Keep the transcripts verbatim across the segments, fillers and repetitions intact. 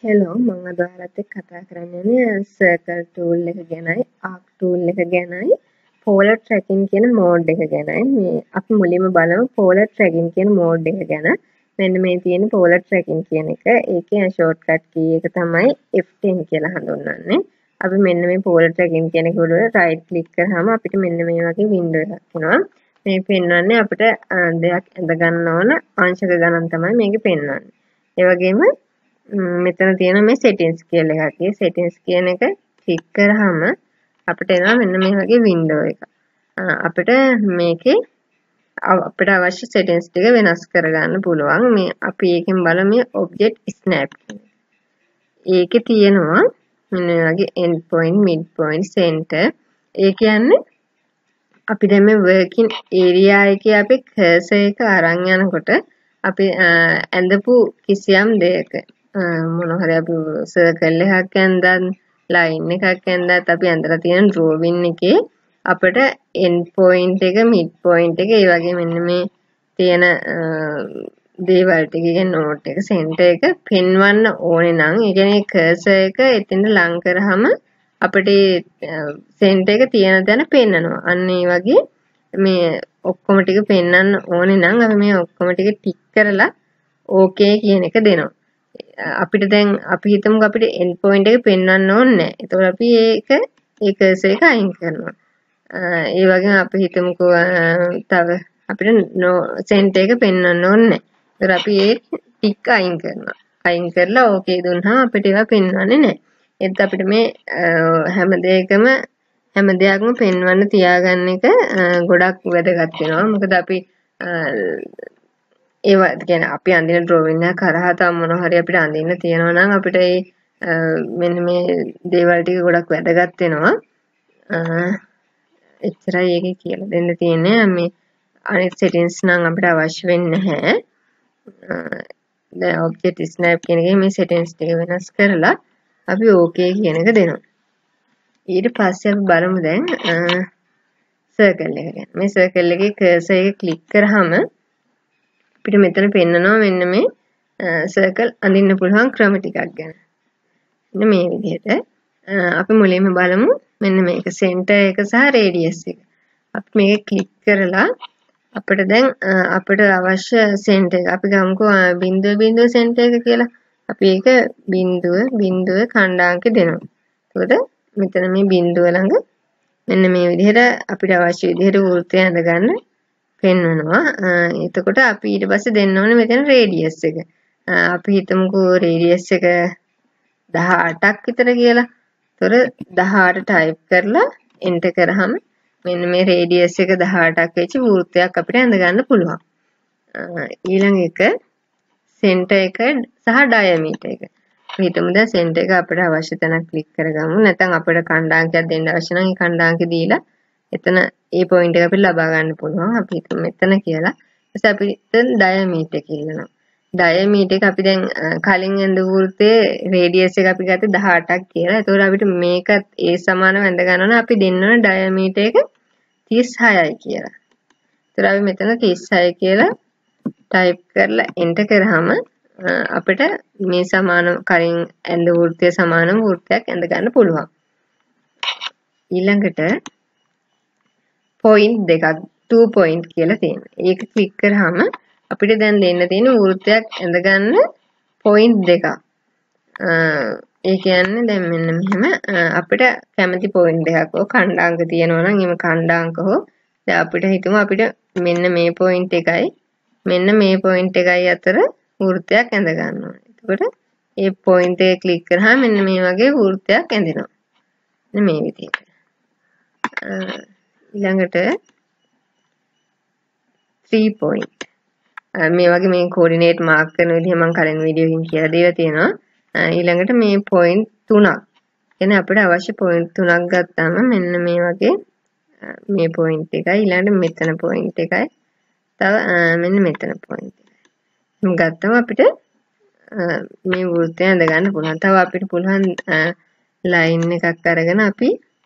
Hello මම අද ඔයාලත් එක්ක කතා කරන්න යන්නේ සර්කල් ටූල් එක ගැනයි ආක් ටූල් එක ගැනයි පෝලර් ට්‍රැකින් කියන මෝඩ් එක ගැනයි. මේ අපි මුලින්ම බලමු පෝලර් ට්‍රැකින් කියන මෝඩ් එක ගැන. මෙන්න මේ තියෙන පෝලර් ට්‍රැකින් කියන එක. ඒකේ ෂෝට්කට් කී එක තමයි එෆ් ටෙන් කියලා හඳුන්වන්නේ. අපි මෙන්න මේ පෝලර් ට්‍රැකින් කියන එක උඩ රයිට් ක්ලික් කරාම අපිට මෙන්න මේ වගේ වින්ඩෝ එකක් එනවා. මේ පෙන්වන්නේ අපිට දෙයක් ඇඳ ගන්න ඕන අංශක ගණන් තමයි මේකේ පෙන්වන්නේ. ඒ වගේම මෙතන තියෙන මේ settings කියලා එකක්. ඒ settings කියන එක ක්ලික් කරාම අපිට එනවා මෙන්න මේ වගේ වින්ඩෝ එකක්. අපිට මේකේ අපිට අවශ්‍ය settings ටික වෙනස් කරගන්න පුළුවන්. මේ අපි ඒකෙන් බලමු මේ object snap කියන එක. ඒකේ තියෙනවා මෙන්න මේ වගේ end point, mid point, center. ඒ කියන්නේ අපි දැන් මේ working area එකේ අපි cursor එක අරන් යනකොට අපි ඇඳපු කිසියම් දෙයක මොන හරි අපි සර්කල් එකක් ඇඳන් ලයින් එකක් ඇඳත් අපි ඇඳලා තියෙන drawing එකේ අපිට end point එක mid point එක ඒ වගේ මෙන්න මේ තියෙන දේවල් ටිකේ note එක center එක පෙන්වන්න ඕනේ නම් ඒ කියන්නේ cursor එක එතන ලං කරාම අපිට center එක තියෙන තැන පෙන්නනවා. අන්න ඒ වගේ මේ ඔක්කොම ටික පෙන්වන්න ඕනේ නම් අපි මේ ඔක්කොම ටික ටික් කරලා okay කියන එක දෙනවා. අපිට දැන් අපි හිතමුකෝ අපිට end point එක පෙන්වන්න ඕනේ නැහැ. ඒතකොට අපි ඒක ඒ cursor එක අයින් කරනවා. ඒ වගේම අපි හිතමුකෝ තව අපිට center එක පෙන්වන්න ඕනේ නැහැ. ඒතකොට අපි ඒ ටික අයින් කරනවා. අයින් කරලා okay දුන්නාම අපිට ඒවා පෙන්වන්නේ නැහැ. ඒත් අපිට මේ හැම දෙයකම හැම දෙයක්ම පෙන්වන්න තියාගන්න එක ගොඩක් වැදගත් වෙනවා. මොකද අපි ඒවා කියන්නේ අපි අඳින drawing එක කරහා තම මොන හරි අපිට අඳින්න තියෙනවා නම් අපිට මේ මෙන්න මේ දේවල් ටික ගොඩක් වැදගත් වෙනවා. එච්චරයි ඒකේ කියලා දෙන්න තියෙන්නේ. මේ අනිත් settings නම් අපිට අවශ්‍ය වෙන්නේ නැහැ. දැන් object snap කියන එකේ මේ settings ටික වෙනස් කරලා අපි okay කියන එක දෙනවා. ඊට පස්සේ අපි බලමු දැන් circle එක ගැන. මේ circle එකේ cursor එක click කරාම අපිට මෙතන පෙන්නනවා මෙන්න මේ circle අඳින්න පුළුවන් ක්‍රම ටිකක් ගැන. මෙන්න මේ විදිහට අපි මුලින්ම බලමු මෙන්න මේක center එක සහ radius එක. අපි මේක click කරලා අපිට දැන් අපිට අවශ්‍ය center එක අපි ගමුකෝ බිංදුව බිංදුව center එක කියලා. අපි ඒක බිංදුව බිංදුව ඛණ්ඩාංක දෙනවා. එතකොට මෙතන මේ බිංදුව ළඟ මෙන්න මේ විදිහට අපිට අවශ්‍ය විදිහට වෘත්තය ඇඳ ගන්න පෙන්වනවා. එතකොට අපි ඊට පස්සේ දෙන්න ඕනේ මෙතන රේඩියස් එක. අපි හිතමුකෝ රේඩියස් එක දහඅටක් විතර කියලා. ඒතොර දහඅට ටයිප් කරලා එන්ටර් කරාම මෙන්න මේ රේඩියස් එක දහඅටක් වෙච්ච වෘත්තයක් අපිට ඇඳ ගන්න පුළුවන්. ඊළඟ එක සෙන්ටර් එක සහ ඩයමීටර් එක. අපි හිතමු දැන් සෙන්ටර් එක අපිට අවශ්‍ය තැනක් ක්ලික් කරගමු. නැත්නම් අපිට ඛණ්ඩාංකයක් දෙන්න අවශ්‍ය නම් ඒ ඛණ්ඩාංකය දීලා එතන ඒ පොයින්ට් එක අපිට ලබා ගන්න පුළුවන්. අපි හිතමු මෙතන කියලා. ඊට පස්සේ අපිට ඩයමීටර් එක ඉල්ලනවා. ඩයමීටර් එක අපි දැන් කලින් ඇඳපු වෘත්තයේ රේඩියස් එක අපි ගත්තේ දහඅටක් කියලා. ඒතකොට අපිට මේකත් ඒ සමානව ඇඳ ගන්න ඕන අපි දෙන්න ඕන ඩයමීටර් එක තිස් හයයි කියලා. ඒතකොට අපි මෙතන තිස් හය කියලා ටයිප් කරලා එන්ටර් කරාම අපිට මේ සමාන කලින් ඇඳ වෘත්තය සමානම වෘත්තයක් ඇඳ ගන්න පුළුවන්. ඊළඟට point දෙකක් two point කියලා තියෙනවා. ඒක ක්ලික් කරාම අපිට දැන් දෙන්න තියෙන වෘත්තයක් ඇඳ ගන්න point දෙකක්. ඒ කියන්නේ දැන් මෙන්න මෙහෙම අපිට කැමති point දෙකක් හෝ ඛණ්ඩාංක තියෙනවා නම් එම ඛණ්ඩාංක හෝ දැන් අපිට හිතමු අපිට මෙන්න මේ point එකයි මෙන්න මේ point එකයි අතර වෘත්තයක් ඇඳ ගන්න ඕනේ. එතකොට මේ point එක ක්ලික් කරාම මෙන්න මේ වගේ වෘත්තයක් ඇඳෙනවා. මෙන්න මේ විදිහට. ඊළඟට three point. මේ වගේ මේ coordinate mark කරන විදිහ මම කලින් වීඩියෝ එකකින් කියලා දීලා තියෙනවා. ඊළඟට මේ point තුනක්. කියන්නේ අපිට අවශ්‍ය point තුනක් ගත්තාම මෙන්න මේ වගේ මේ point එකයි ඊළඟට මෙතන point එකයි තව මෙන්න මෙතන point එකයි. ගත්තම අපිට මේ වෘත්තය ඇඳ ගන්න පුළුවන්. තව අපිට පුළුවන් ලයින් එකක් අරගෙන අපි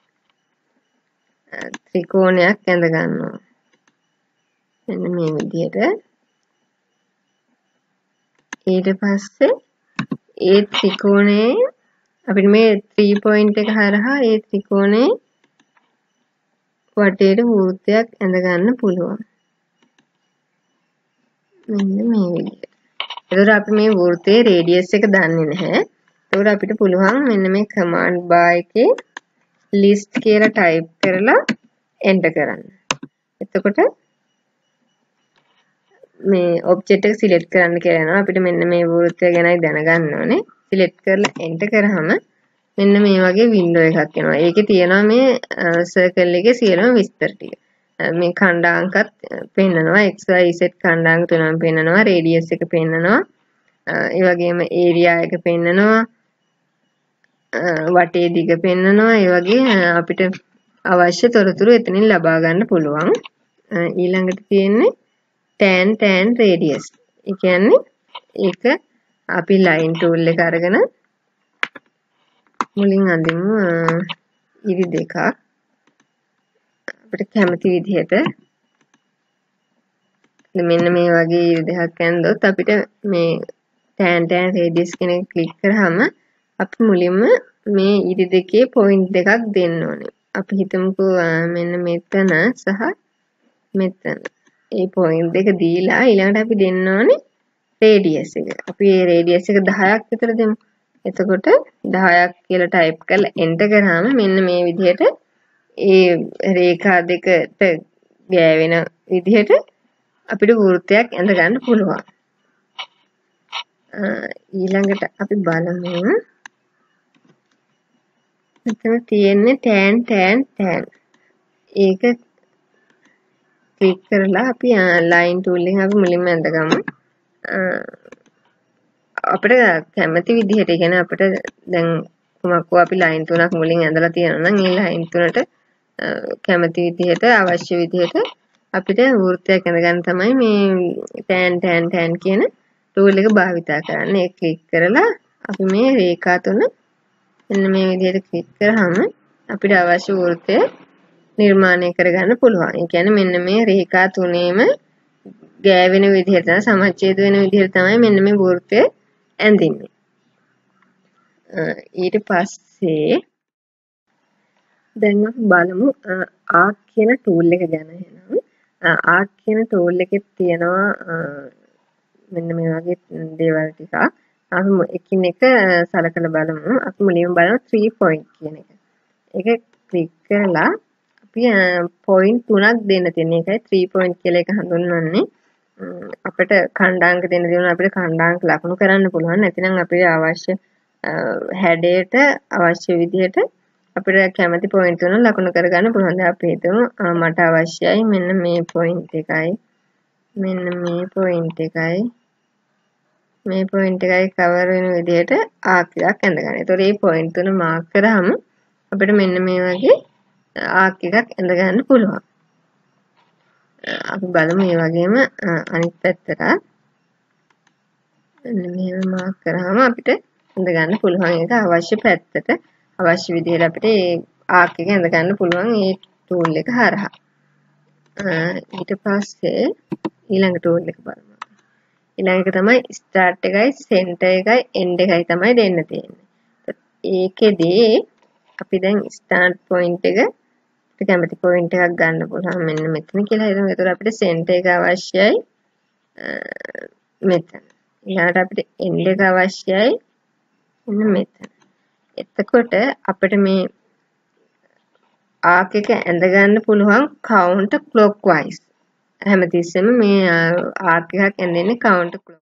ත්‍රිකෝණයක් ඇඳ ගන්නවා. මෙන්න මේ විදිහට ඊට පස්සේ ඒ ත්‍රිකෝණයේ අපිට මේ three point එක හරහා ඒ ත්‍රිකෝණයේ වටේට වෘත්තයක් ඇඳ ගන්න පුළුවන්. මෙන්න මේ විදිහට. එතකොට අපි මේ වෘත්තයේ රේඩියස් එක දන්නේ නැහැ. එතකොට අපිට පුළුවන් මෙන්න මේ command bar එකේ list කියලා type කරලා enter කරන්න. එතකොට මේ object එක select කරන්න කියලා යනවා. අපිට මෙන්න මේ වෘත්තය ගැනයි දැනගන්න ඕනේ. select කරලා enter කරාම මෙන්න මේ වගේ window එකක් එනවා. ඒකේ තියෙනවා මේ circle එකේ සියලුම විස්තර ටික. මේ ඛණ්ඩාංකත් පෙන්නනවා, x y z ඛණ්ඩාංක තුනම පෙන්නනවා, radius එක පෙන්නනවා, ඒ වගේම area එක පෙන්නනවා, වටේ දිග පෙන්නනවා. ඒ වගේ අපිට අවශ්‍ය තොරතුරු එතනින් ලබා ගන්න පුළුවන්. ඊළඟට තියෙන්නේ tan tan radius. ඒ කියන්නේ ඒක අපි line tool එක අරගෙන මුලින් අඳිමු ඉරි දෙකක්. අපිට කැමති විදිහට මෙන්න මේ වගේ ඉරි දෙකක් ඇඳොත් අපිට මේ tan tan radius කියන එක ක්ලික් කරාම අපි මුලින්ම මේ ඉරි දෙකේ point දෙකක් දෙන්න ඕනේ. අපි හිතමුකෝ මෙන්න මෙතන සහ මෙතන. ඒ point දෙක දීලා ඊළඟට අපි දෙන්න ඕනේ radius එක. අපි මේ radius එක දහයක් විතර දෙමු. එතකොට දහයක් කියලා type කරලා enter කරාම මෙන්න මේ විදිහට ඒ රේඛා දෙකට ගෑවෙන විදිහට අපිට වෘත්තයක් ඇඳ ගන්න පුළුවන්. ඊළඟට අපි බලමු මෙතන තියෙන්නේ tan tan tan. ඒක ක්ලික් කරලා අපි line tool එකෙන් අපි මුලින්ම ඇඳගමු. අපිට කැමති විදිහට ඒ කියන්නේ අපිට දැන් කොහොමකෝ අපි line තුනක් මුලින් ඇඳලා තියෙනවා නම් ඒ line තුනට කැමති විදිහට අවශ්‍ය විදිහට අපිට වෘත්තයක් ඇඳ ගන්න තමයි මේ tan tan tan කියන tool එක භාවිතා කරන්නේ. ඒක ක්ලික් කරලා අපි මේ රේඛා තුන මෙන්න මේ විදිහට ක්ලික් කරාම අපිට අවශ්‍ය වෘත්තය නිර්මාණය කරගන්න පුළුවන්. ඒ කියන්නේ මෙන්න මේ රේඛා තුනේම ගෑවෙන විදිහට සමච්ඡේද වෙන විදිහට තමයි මෙන්න මේ වෘත්තය ඇඳින්නේ. ඊට පස්සේ දැන් අපි බලමු arc කියන tool එක ගැන. එහෙනම් arc කියන tool එකේ තියෙනවා මෙන්න මේ වගේ දේවල් ටිකක්. අපි එකින් එක සලකලා බලමු. අපි මුලින්ම බලමු three point කියන එක. ඒක ක්ලික් කරලා අපි point තුනක් දෙන්න තියෙන එකයි three point කියලා එක හඳුන්වන්නේ. අපිට ඛණ්ඩාංක දෙන්න දෙනවා අපිට ඛණ්ඩාංක ලකුණු කරන්න පුළුවන්. නැතිනම් අපිට අවශ්‍ය හැඩයට අවශ්‍ය විදිහට අපිට කැමති point තුන ලකුණු කරගන්න පුළුවන්. දැන් අපි හිතමු මට අවශ්‍යයි මෙන්න මේ point එකයි මෙන්න මේ point එකයි මේ point එකයි cover වෙන විදිහට arc එකක් ඇඳ ගන්න. ඒතකොට මේ point තුන mark කරාම අපිට මෙන්න මේ වගේ arc එකක් ඇඳ ගන්න පුළුවන්. අපි බලමු මේ වගේම අනිත් පැත්තට මෙන්න මෙහෙම මාක් කරාම අපිට ඇඳ ගන්න පුළුවන්. ඒක අවශ්‍ය පැත්තට අවශ්‍ය විදිහට අපිට ඒ ආක් එක ඇඳ ගන්න පුළුවන් මේ tool එක හරහා. ඊට පස්සේ ඊළඟ tool එක බලමු. ඊළඟ එක තමයි start එකයි center එකයි end එකයි තමයි දෙන්න තියෙන්නේ. ඒකෙදී අපි දැන් start point එක අපිට කැමති point එකක් ගන්න පුළුවන් මෙන්න මෙතන කියලා හිතමු. ඒතර අපිට center එක අවශ්‍යයි මෙතන. ඊළඟට අපිට end එක අවශ්‍යයි මෙන්න මෙතන. එතකොට අපිට මේ arc එක ඇඳ ගන්න පුළුවන් counter clockwise. හැමතිස්සෙම මේ arc එකක් ඇඳෙන්නේ counter clock.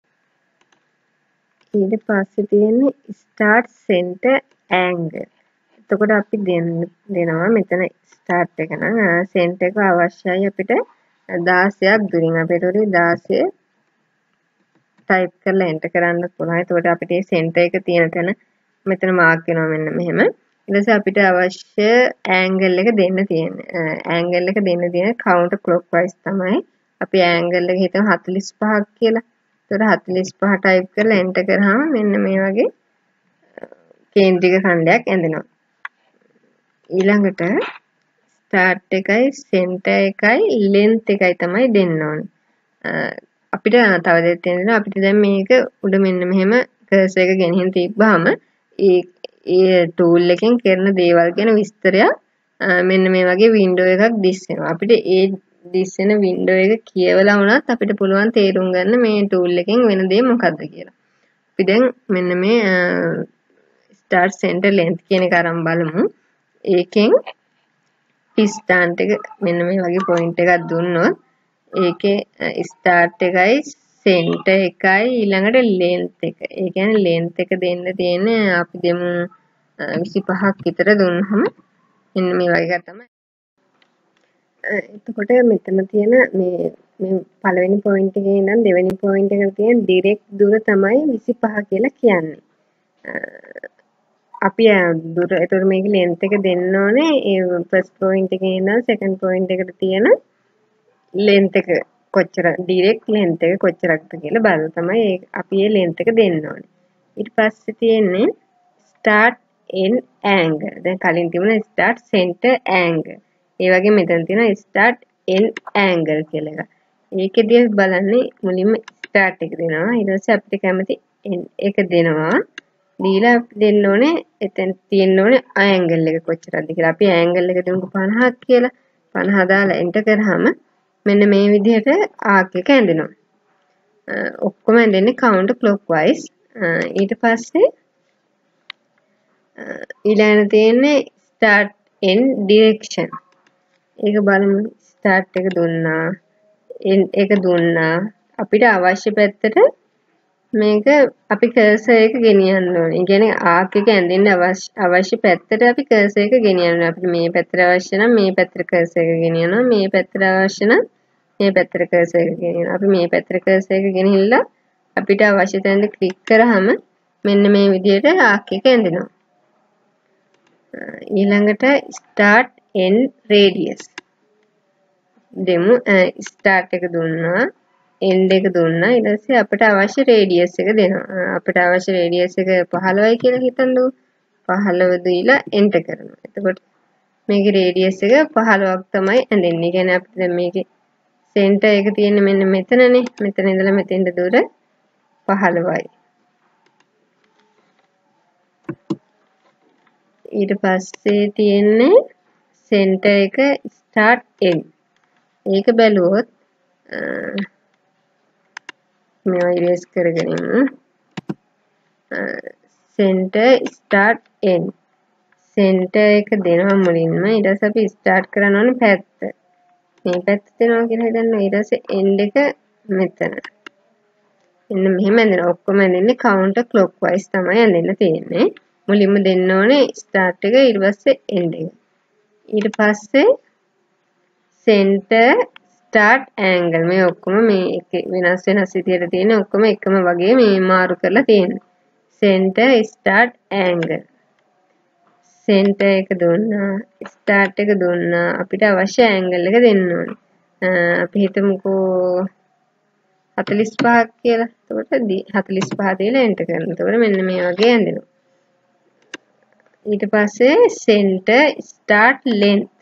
ඊට පස්සේ තියෙන්නේ start center angle. එතකොට අපි දෙනවා මෙතන start එක නම් center එක අවශ්‍යයි අපිට දාසයක් දුරින්. අපි ඒතකොට දාසය type කරලා enter කරන්න පුළුවන්. එතකොට අපිට මේ center එක තියෙන තැන මෙතන mark වෙනවා මෙන්න මෙහෙම. ඊට පස්සේ අපිට අවශ්‍ය angle එක දෙන්න තියෙන්නේ. angle එක දෙන්න තියෙන counter clockwise තමයි. අපි angle එක හිතමු හතළිස් පහක් කියලා. එතකොට හතළිස් පහ type කරලා enter කරාම මෙන්න මේ වගේ කේන්ද්‍රික ඛණ්ඩයක් ඇඳෙනවා. ඊළඟට start එකයි center එකයි length එකයි තමයි දෙන්න ඕනේ. අපිට තව දෙයක් තියෙනවා. අපිට දැන් මේක උඩ මෙන්න මෙහෙම කර්සර් එක ගෙනහින් තිබ්බහම ඒ ඒ ටූල් එකෙන් කරන දේවල් ගැන විස්තරයක් මෙන්න මේ වගේ වින්ඩෝ එකක් දිස් වෙනවා. අපිට ඒ දිස් වෙන වින්ඩෝ එක කියවලා වුණත් අපිට පුළුවන් තේරුම් ගන්න මේ ටූල් එකෙන් වෙන දේ මොකක්ද කියලා. අපි දැන් මෙන්න මේ start center length කියන එක අරන් බලමු. ඒකෙන් distance එක මෙන්න මේ වගේ point එකක් දුන්නොත් ඒකේ start එකයි center එකයි ඊළඟට length එක. ඒ කියන්නේ length එක දෙන්න තියෙන්නේ අපි දෙමු විසිපහක් විතර දුන්නහම මෙන්න මේ වගේ එකක් තමයි. එතකොට මෙතන තියෙන මේ මේ පළවෙනි පොයින්ට් එකේ ඉඳන් දෙවෙනි පොයින්ට් එකට තියෙන ඩිරෙක්ට් දුර තමයි විසිපහ කියලා කියන්නේ. අපි දුර ඒතර මේක length එක දෙන්න ඕනේ ඒ first point එකේ ඉඳන් second point එකට තියෙන length එක කොච්චර direct length එක කොච්චරක්ද කියලා බලලා තමයි අපි මේ length එක දෙන්න ඕනේ. ඊට පස්සේ තියෙන්නේ start end angle. දැන් කලින් තිබුණා start center angle. ඒ වගේ මෙතන තියෙනවා start end angle කියලා එක. ඒකෙදී බලන්නේ මුලින්ම start එක දෙනවා. ඊට පස්සේ අපිට කැමති end එක දෙනවා. දීලා දෙන්න ඕනේ එතෙන් තියෙන්න ඕනේ angle එක කොච්චරද කියලා. අපි angle එක දෙමුකෝ පනහක් කියලා. පනහ දාලා enter කරාම මෙන්න මේ විදිහට arc එක ඇඳෙනවා. ඔක්කොම ඇඳෙන්නේ counter clockwise. ඊට පස්සේ ඊළඟට තියෙන්නේ start end direction. ඒක බලමු. start එක දුන්නා. end එක දුන්නා. අපිට අවශ්‍ය පැත්තට මේක අපි cursor එක ගෙනියන්න ඕනේ. ඒ කියන්නේ arc එක ඇඳෙන්න අවශ්‍ය අවශ්‍ය පැත්තට අපි cursor එක ගෙනියන්න ඕනේ. අපිට මේ පැත්තට අවශ්‍ය නම් මේ පැත්තට cursor එක ගෙනියනවා. මේ පැත්තට අවශ්‍ය නම් මේ පැත්තට cursor එක ගෙනියනවා. අපි මේ පැත්තට cursor එක ගෙනහිල්ලා අපිට අවශ්‍ය තැනට ක්ලික් කරාම මෙන්න මේ විදිහට arc එක ඇඳෙනවා. ඊළඟට start end radius දෙමු. start එක දුන්නා, end එක දුන්නා. ඊට පස්සේ අපිට අවශ්‍ය radius එක දෙනවා. අපිට අවශ්‍ය radius එක පහළොවයි කියලා හිතන්නකෝ. පහළොව දීලා enter කරනවා. එතකොට මේකේ radius එක පහළොවක් තමයි ඇඳෙන්නේ. ඒ කියන්නේ අපිට දැන් මේකේ center එක තියෙන්නේ මෙන්න මෙතනනේ. මෙතන ඉඳලා මෙතෙන්ට දුර පහළොවයි. ඊට පස්සේ තියෙන්නේ center එක start end. ඒක බැලුවොත් මේවා erase කරගෙන ඉමු. center start end. center එක දෙනවා මුලින්ම. ඊට පස්සේ අපි start කරන්න ඕනේ පැත්ත. මේ පැත්ත දෙනවා කියලා හිතන්න. ඊට පස්සේ end එක මෙතන. එන්න මෙහෙම ඇඳෙනවා. ඔක්කොම ඇඳෙන්නේ counter clockwise තමයි ඇඳෙන්න තියෙන්නේ. මුලින්ම දෙන්න ඕනේ start එක ඊට පස්සේ end එක. ඊට පස්සේ center start angle මේ ඔක්කොම මේ එක වෙනස් වෙනස් විදියට තියෙන ඔක්කොම එකම වගේ මේ මාරු කරලා තියෙනවා. center start angle. center එක දුන්නා, start එක දුන්නා. අපිට අවශ්‍ය angle එක දෙන්න ඕනේ. අපි හිතමුකෝ හතළිස් පහක් කියලා. එතකොට හතළිස් පහ දීලා enter කරනවා. එතකොට මෙන්න මේ වගේ ඇඳෙනවා. ඊට පස්සේ center start length.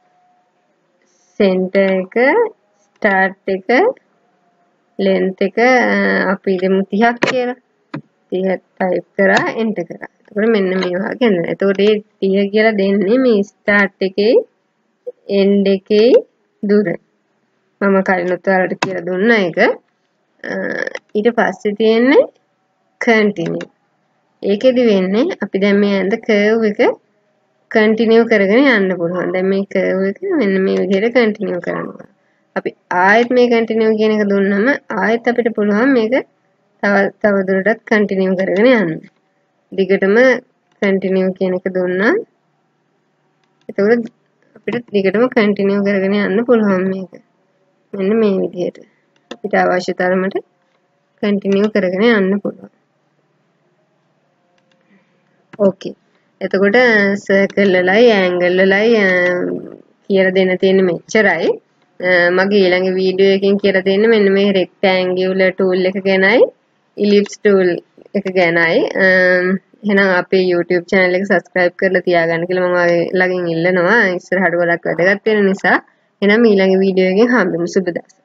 center එක start එක length එක අපි දෙමු තිහක් කියලා. තිහ type කරා enter කරා. එතකොට මෙන්න මේ වගේ ඇඳෙනවා. එතකොට මේ තිහ කියලා දෙන්නේ මේ start එකේ end එකේ දුර. මම කලිනුත් ඔයාලට කියලා දුන්නා ඒක. ඊට පස්සේ තියෙන්නේ continue. ඒකෙදි වෙන්නේ අපි දැන් මේ ඇඳ curve එක continue කරගෙන යන්න පුළුවන්. දැන් මේ curve එක මෙන්න මේ විදිහට continue කරනවා. අපි ආයෙත් මේ continue කියන එක දුන්නම ආයෙත් අපිට පුළුවන් මේක තව තව දුරටත් continue කරගෙන යන්න. දිගටම continue කියන එක දුන්නා. එතකොට අපිට දිගටම continue කරගෙන යන්න පුළුවන් මේක. මෙන්න මේ විදිහට. අපිට අවශ්‍ය තරමට continue කරගෙන යන්න පුළුවන්. ඕකේ. එතකොට සර්කල් වලයි ඇන්ගල් වලයි කියලා දෙන්න තියෙන මෙච්චරයි. මගේ ඊළඟ වීඩියෝ එකකින් කියලා දෙන්න මෙන්න මේ රෙක්ටැන්ගියුලර් ටූල් එක ගැනයි ඉලිප්ස් ටූල් එක ගැනයි. එහෙනම් අපේ YouTube channel එක subscribe කරලා තියාගන්න කියලා මම ළඟින් ඉල්ලනවා. ඉස්සරහට ගොඩක් වැදගත් වෙන නිසා. එහෙනම් ඊළඟ වීඩියෝ එකෙන් හම්බෙමු. සුබ දවසක්.